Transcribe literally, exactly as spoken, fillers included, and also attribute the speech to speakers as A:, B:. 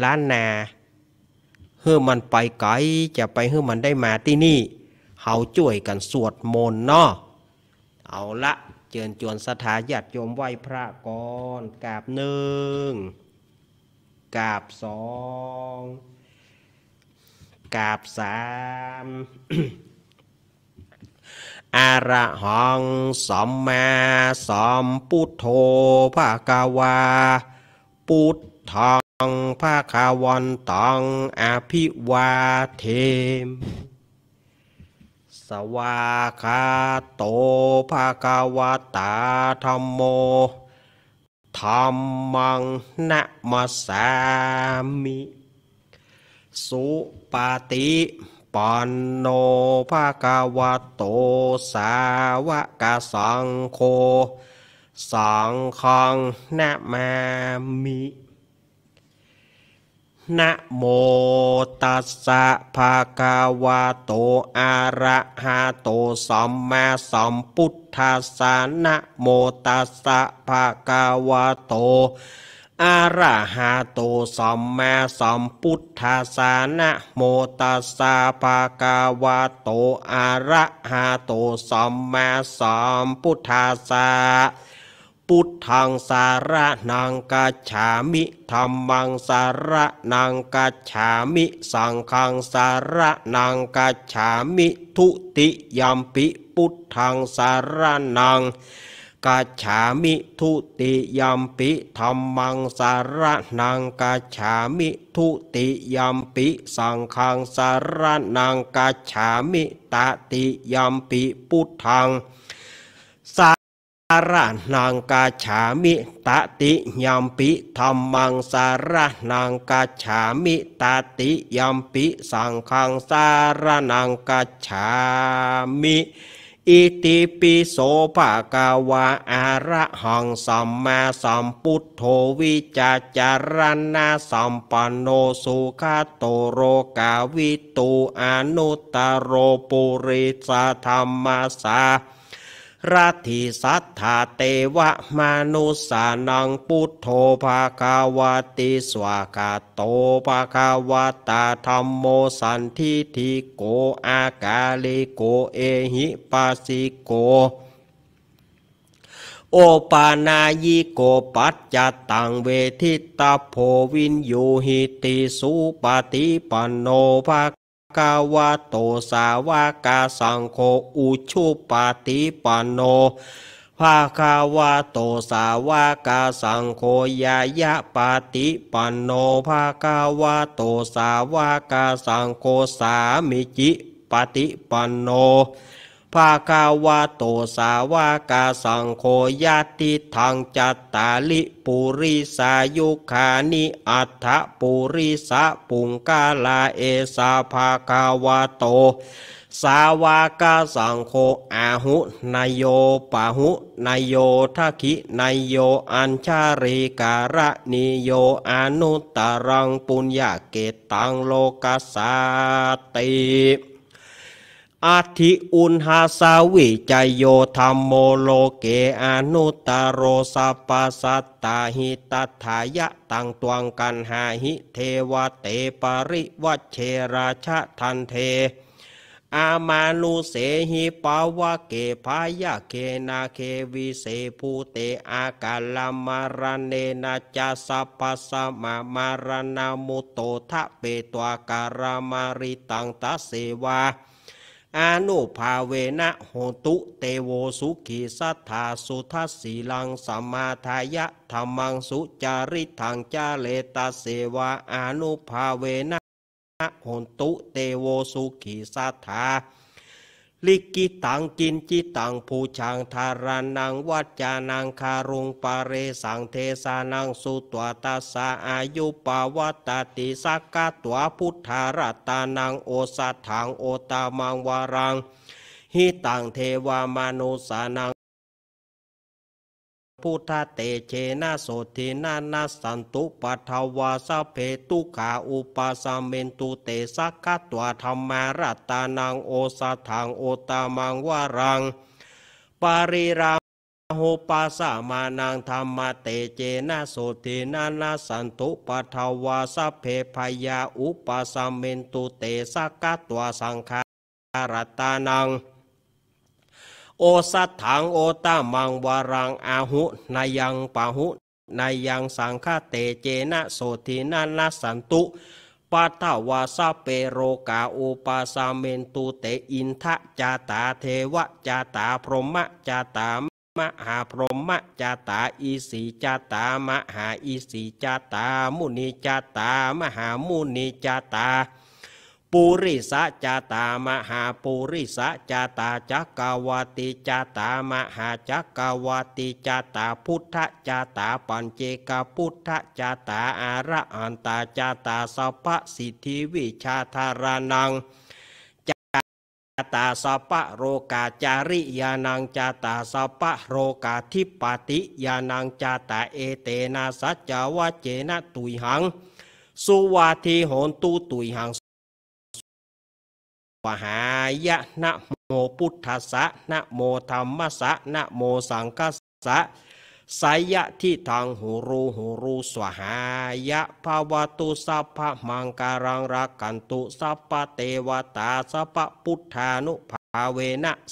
A: ล้านนาเฮือมันไปไกลจะไปเฮือมันได้มาที่นี่เฮาช่วยกันสวดมนต์เนาะเอาละเชิญชวนศรัทธาญาติโยมไหว้พระก่อนกราบหนึ่งกราบสองกราบสามอะระหังสัมมาสัมพุทโธภะคะวาพุทธังภะคะวันตังอภิวาเทมสวาคาโตภะคะวะตาธัมโมธัมมังนะมัสสามิสุปฏิปันโนภะคะวะโตสาวกสังโฆสังฆังนะมามินะโมตัสสะภะคะวะโตอะระหะโตสัมมาสัมพุทธัสสะนะโมตัสสะภะคะวะโตอะระหะโตสัมมาสัมพุทธัสสะนะโมตัสสะภะคะวะโตอะระหะโตสัมมาสัมพุทธัสสะพุทธังสารนังกัจฉามิธัมมังสารนังกัจฉามิสังฆังสารนังกัจฉามิทุติยัมปิพุทธังสารนังกัจฉามิทุติยัมปิธัมมังสารนังกัจฉามิทุติยัมปิสังฆังสารนังกัจฉามิตติยัมปิพุทธังสารนังกัจฉามิตติยัมปิธัมมังสารนังกัจฉามิตติยัมปิสังฆังสารนังกัจฉามิอิติปิโสภะคะวะอะระหังสัมมาสัมพุทโธวิจาจารณะสัมปันโนสุขโตโรกาวิตูอนุตตโรปุริสธรรมสารัตถิสัทธาเตวะมนุสานังพุทโธภะคะวะติสวากาโตภะคะวะตาธัมโมสันทิฏฐิโกอากาลิโกเอหิปัสสิโกโอปานายิโกปัจจตังเวทิตาโพวินยูหิติสุปฏิปันโนภะภะคะวะโตสาวกสังโฆอุชุปฏิปันโนภะคะวะโตสาวกสังโฆยายะปฏิปันโนภะคะวะโตสาวกสังโฆสามิจิปฏิปันโนภะคะวะโตสาวกสังโฆญาติทังจัตตาลิปุริสายุคานิอัฏฐปุริสะปุงกาลาเอสาภะคะวะโตสาวกสังโฆอาหุนายโยปะหุนายโยทักขินายโยอัญชาริการะนิโยอนุตตรังปุญญาเกตังโลกัสสติอาทิอุณหาสาวิจโยธัมโมโลเกอนุตตโรสัพพสัตตาหิตัฏฐายะตังตวงกันหาหิเทวเตปริวัชเชราชะทันเทอามานุเสหิปาวะเกภายะเคนาเควิเสภูเตอากาลมารเนนะจัสสัพพะสมามารณามุตโตทะเปตวาการามาริตังตัสเสวาอนุภาเวนะโหตุเตโวสุขีสัทธาสุทัสสีลังสัมมาทายะธรรมังสุจาริทังจาเลตเสวาอนุภาเวนะโหตุเตโวสุขีสัทธาลิกิตังกินจิตังภูชังธารานังวัจจานังคารุงปาเรสังเทสานังสุตวตัสสะอายุปวัตติสักกะตัวพุทธารัตานังโอสัทถังโอตามังวารังหิตังเทวามนุสานังพุทธเตเชนะโสทินานาสันตุปัทถวาสเพตุขาอุปสามเมนตุเตสักขะตัวธรรมารัตานังโอสัทถังโอตามังวารังปาริราโหปัสสะมานังธรรมเตเจนะโสตินานาสันตุปะทวาสัพเพพยาอุปสัมเมนตุเตสักกะตัวสังขารตานังโอสัตถังโอตามังวารังอาหุนายังปะหุนายังสังฆเตเจนะโสตินานาสันตุปัทวาสเปโรกาอุปาสาเมนตุเตอินทะจาตาเทวจาตาพรหมจาตามหาพรหมจาตาอีสีจาตามหาอีสีจาตามุนีจาตามหามุนีจาตาปุริสจาตามหาปุริสจาตาจักกวาติจาตามหาจักกวาติจาตาพุทธจาตาปัญเจกพุทธจาตาอาระอันตาจาตาสัพพสิทธิวิชาธารานังจาตาสัพพโรกาจาริยานังจาตาสัพพโรกาทิปติยานังจาตาเอเตนะสัจจวะเจนะตุยหังสุวาทีโหนตุตุยหังวหายะนะโมพุทธัสสะนะโมธัมมัสสะนะโมสังคัสสะสายะทิทังหูรูหูรูสวหายะภาวตุสัพพะมังการังรักขันตุสัพพะเทวตาสัพพะพุทธานุภาเวนะ